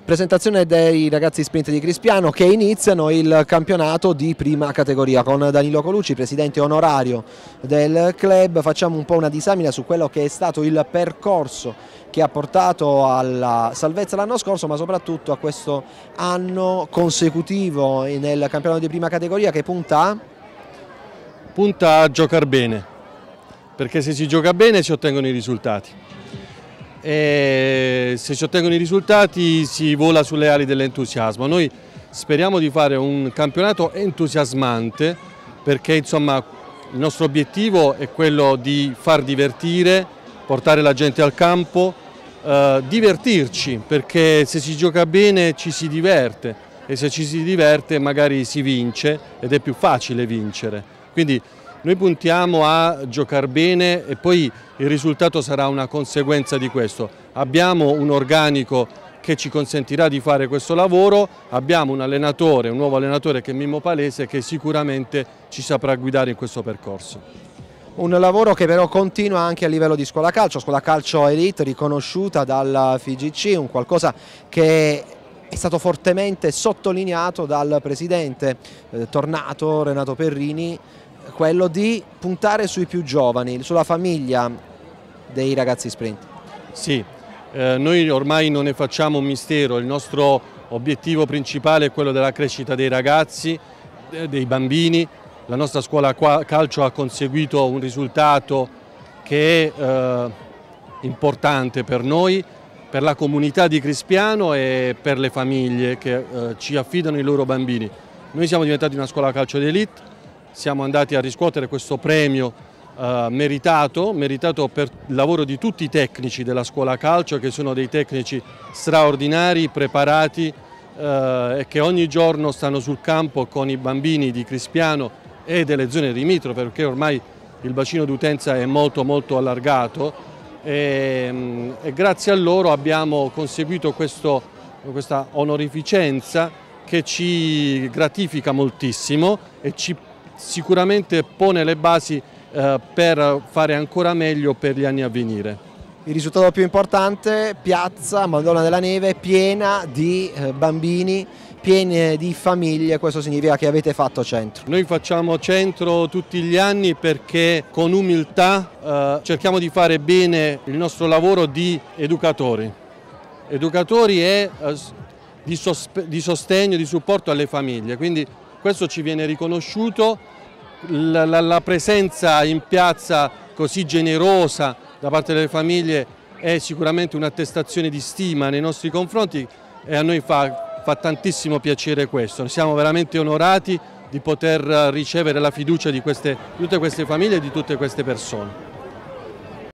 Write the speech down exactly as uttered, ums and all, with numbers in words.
Presentazione dei ragazzi sprint di Crispiano che iniziano il campionato di prima categoria con Danilo Colucci, presidente onorario del club. Facciamo un po' una disamina su quello che è stato il percorso che ha portato alla salvezza l'anno scorso, ma soprattutto a questo anno consecutivo nel campionato di prima categoria che punta a... punta a giocare bene, perché se si gioca bene si ottengono i risultati. E se si ottengono i risultati si vola sulle ali dell'entusiasmo. Noi speriamo di fare un campionato entusiasmante, perché insomma il nostro obiettivo è quello di far divertire, portare la gente al campo, eh, divertirci, perché se si gioca bene ci si diverte e se ci si diverte magari si vince ed è più facile vincere. Quindi noi puntiamo a giocare bene e poi il risultato sarà una conseguenza di questo. Abbiamo un organico che ci consentirà di fare questo lavoro, abbiamo un allenatore, un nuovo allenatore che è Mimmo Palese, che sicuramente ci saprà guidare in questo percorso. Un lavoro che però continua anche a livello di scuola calcio, scuola calcio elite riconosciuta dalla F G C, un qualcosa che è stato fortemente sottolineato dal presidente eh, tornato Renato Perrini, quello di puntare sui più giovani, sulla famiglia dei ragazzi sprint. Sì, eh, noi ormai non ne facciamo un mistero, il nostro obiettivo principale è quello della crescita dei ragazzi, dei bambini. La nostra scuola calcio ha conseguito un risultato che è eh, importante per noi, per la comunità di Crispiano e per le famiglie che eh, ci affidano i loro bambini. Noi siamo diventati una scuola calcio d'élite. Siamo andati a riscuotere questo premio eh, meritato, meritato per il lavoro di tutti i tecnici della scuola calcio, che sono dei tecnici straordinari, preparati eh, e che ogni giorno stanno sul campo con i bambini di Crispiano e delle zone limitrofe, perché ormai il bacino d'utenza è molto molto allargato e, e grazie a loro abbiamo conseguito questo, questa onorificenza che ci gratifica moltissimo e ci sicuramente pone le basi eh, per fare ancora meglio per gli anni a venire. Il risultato più importante, piazza Madonna della Neve piena di eh, bambini, piena di famiglie, questo significa che avete fatto centro. Noi facciamo centro tutti gli anni perché con umiltà eh, cerchiamo di fare bene il nostro lavoro di educatori, educatori e eh, di, di sostegno, di supporto alle famiglie, quindi questo ci viene riconosciuto, la, la, la presenza in piazza così generosa da parte delle famiglie è sicuramente un'attestazione di stima nei nostri confronti e a noi fa, fa tantissimo piacere questo. Siamo veramente onorati di poter ricevere la fiducia di, queste, di tutte queste famiglie e di tutte queste persone.